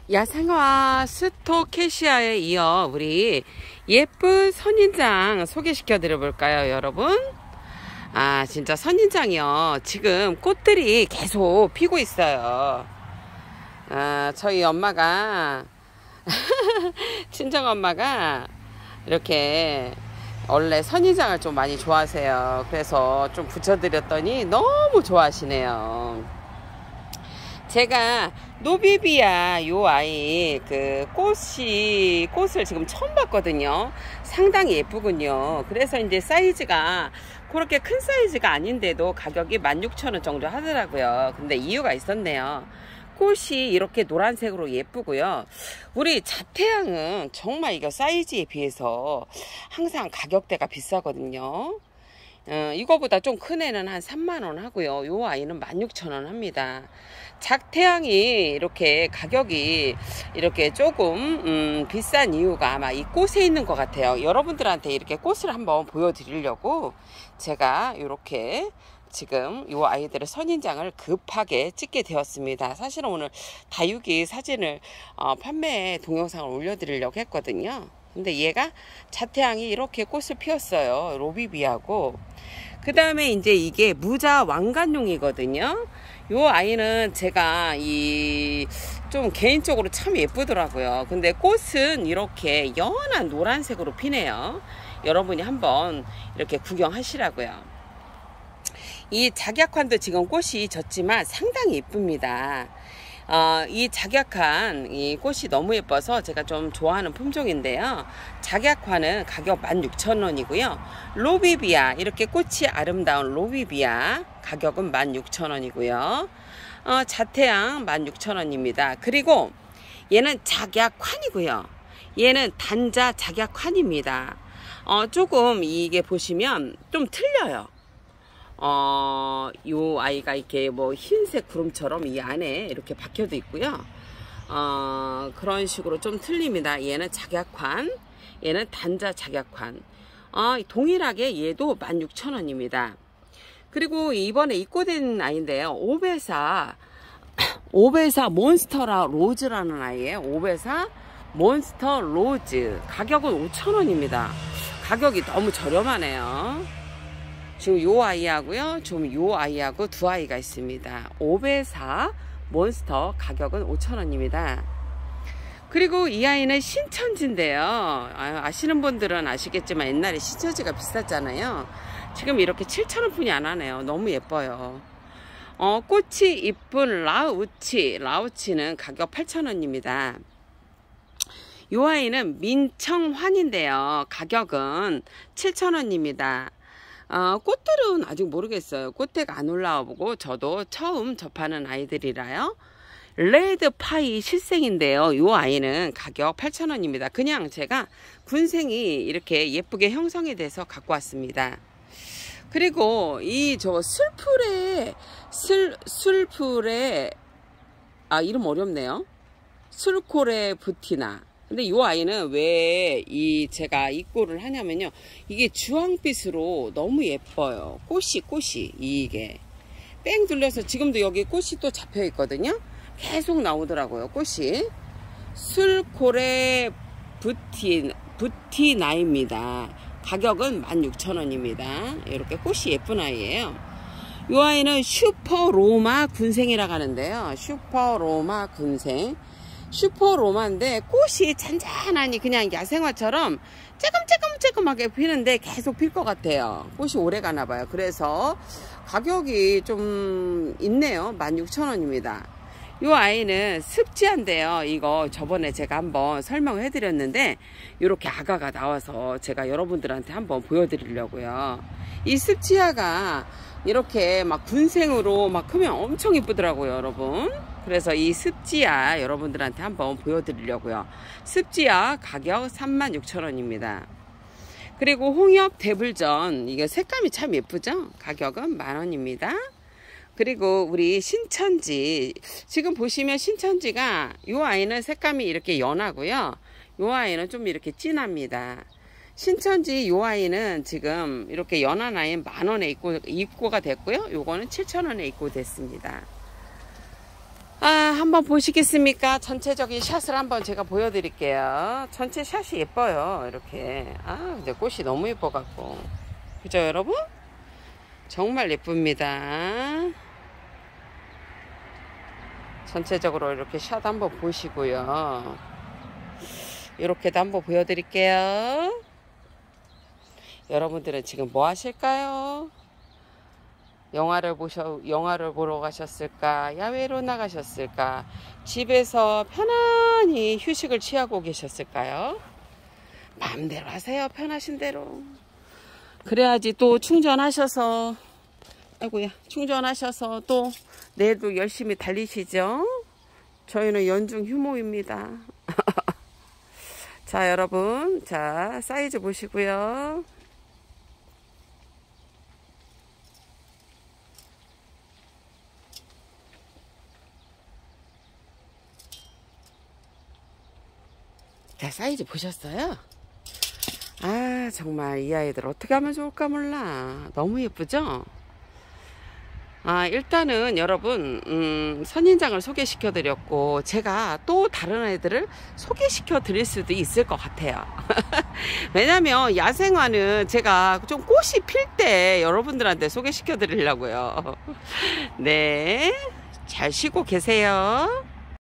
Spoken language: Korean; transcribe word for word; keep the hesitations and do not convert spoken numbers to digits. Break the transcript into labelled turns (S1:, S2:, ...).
S1: 야생화 스토케시아에 이어 우리 예쁜 선인장 소개시켜 드려 볼까요, 여러분? 아, 진짜 선인장이요. 지금 꽃들이 계속 피고 있어요. 아, 저희 엄마가 친정 엄마가 이렇게 원래 선인장을 좀 많이 좋아하세요. 그래서 좀 붙여드렸더니 너무 좋아하시네요. 제가 노비비아 요 아이 그 꽃이 꽃을 지금 처음 봤거든요. 상당히 예쁘군요. 그래서 이제 사이즈가 그렇게 큰 사이즈가 아닌데도 가격이 만 육천 원 정도 하더라고요. 근데 이유가 있었네요. 꽃이 이렇게 노란색으로 예쁘고요. 우리 자태양은 정말 이거 사이즈에 비해서 항상 가격대가 비싸거든요. 어, 이거보다 좀 큰 애는 한 삼만 원 하고요. 요 아이는 만 육천 원 합니다. 작태양이 이렇게 가격이 이렇게 조금 음, 비싼 이유가 아마 이 꽃에 있는 것 같아요. 여러분들한테 이렇게 꽃을 한번 보여드리려고 제가 이렇게 지금 이 아이들의 선인장을 급하게 찍게 되었습니다. 사실은 오늘 다육이 사진을 어, 판매 동영상을 올려드리려고 했거든요. 근데 얘가 자태양이 이렇게 꽃을 피웠어요. 로비비하고. 그 다음에 이제 이게 무자 왕관용이거든요. 요 아이는 제가 이 좀 개인적으로 참 예쁘더라고요. 근데 꽃은 이렇게 연한 노란색으로 피네요. 여러분이 한번 이렇게 구경하시라고요. 이 작약환도 지금 꽃이 졌지만 상당히 예쁩니다. 어, 이 작약환 이 꽃이 너무 예뻐서 제가 좀 좋아하는 품종인데요. 작약환은 가격 만 육천 원이고요. 로비비아 이렇게 꽃이 아름다운 로비비아 가격은 만 육천 원이고요. 어, 자태양 만 육천 원입니다. 그리고 얘는 작약환이고요. 얘는 단자 작약환입니다. 어, 조금 이게 보시면 좀 틀려요. 어, 요 아이가 이렇게 뭐 흰색 구름처럼 이 안에 이렇게 박혀도 있고요. 어, 그런 식으로 좀 틀립니다. 얘는 작약환, 얘는 단자 작약환. 어, 동일하게 얘도 만 육천 원입니다. 그리고 이번에 입고된 아이인데요. 오베사, 오베사 몬스터라 로즈라는 아이예요. 오베사 몬스터 로즈. 가격은 오천 원입니다. 가격이 너무 저렴하네요. 지금 요 아이하고요. 지금 요 아이하고 두 아이가 있습니다. 오베사 몬스터 가격은 오천 원입니다. 그리고 이 아이는 신천지인데요. 아시는 분들은 아시겠지만 옛날에 신천지가 비쌌잖아요. 지금 이렇게 칠천 원 뿐이 안 하네요. 너무 예뻐요. 어, 꽃이 이쁜 라우치. 라우치는 가격 팔천 원입니다. 요 아이는 민청환인데요. 가격은 칠천 원입니다. 어, 꽃들은 아직 모르겠어요. 꽃대가 안 올라와 보고 저도 처음 접하는 아이들이라요. 레드파이 실생인데요. 이 아이는 가격 팔천 원입니다. 그냥 제가 군생이 이렇게 예쁘게 형성이 돼서 갖고 왔습니다. 그리고 이 저 술풀의 슬, 술풀의 아 이름 어렵네요. 술코레 부티나. 근데 이 아이는 왜 이 제가 입고를 하냐면요. 이게 주황빛으로 너무 예뻐요. 꽃이 꽃이 이게 뺑 둘러서 지금도 여기 꽃이 또 잡혀 있거든요. 계속 나오더라고요. 꽃이 술코레 부티 부티나입니다. 가격은 만 육천 원입니다. 이렇게 꽃이 예쁜 아이예요. 이 아이는 슈퍼로마 군생이라고 하는데요. 슈퍼로마 군생. 슈퍼로마인데 꽃이 잔잔하니 그냥 야생화처럼 쬐끔쬐끔쬐끔하게 피는데 계속 필 것 같아요. 꽃이 오래 가나 봐요. 그래서 가격이 좀 있네요. 만 육천 원입니다. 이 아이는 습지한데요. 이거 저번에 제가 한번 설명을 해드렸는데 이렇게 아가가 나와서 제가 여러분들한테 한번 보여드리려고요. 이 습지아가 이렇게 막 군생으로 막 크면 엄청 이쁘더라고요, 여러분. 그래서 이 습지아 여러분들한테 한번 보여드리려고요. 습지아 가격 삼만 육천 원입니다. 그리고 홍엽 대불전 이게 색감이 참 예쁘죠? 가격은 만 원입니다. 그리고 우리 신천지 지금 보시면 신천지가 이 아이는 색감이 이렇게 연하고요. 이 아이는 좀 이렇게 진합니다. 신천지 이 아이는 지금 이렇게 연한 아이는 만 원에 입고, 입고가 됐고요. 요거는 칠천 원에 입고됐습니다. 아, 한번 보시겠습니까? 전체적인 샷을 한번 제가 보여드릴게요. 전체 샷이 예뻐요. 이렇게. 아, 근데 꽃이 너무 예뻐갖고. 그죠, 여러분? 정말 예쁩니다. 전체적으로 이렇게 샷 한번 보시고요. 이렇게도 한번 보여드릴게요. 여러분들은 지금 뭐 하실까요? 영화를 보셔, 영화를 보러 가셨을까? 야외로 나가셨을까? 집에서 편안히 휴식을 취하고 계셨을까요? 마음대로 하세요. 편하신 대로. 그래야지 또 충전하셔서, 아이고야, 충전하셔서 또 내일도 열심히 달리시죠? 저희는 연중 휴무입니다. 자, 여러분. 자, 사이즈 보시고요. 자, 사이즈 보셨어요? 아, 정말 이 아이들 어떻게 하면 좋을까 몰라. 너무 예쁘죠? 아, 일단은 여러분, 음, 선인장을 소개시켜 드렸고, 제가 또 다른 아이들을 소개시켜 드릴 수도 있을 것 같아요. 왜냐면 야생화는 제가 좀 꽃이 필 때 여러분들한테 소개시켜 드리려고요. 네, 잘 쉬고 계세요.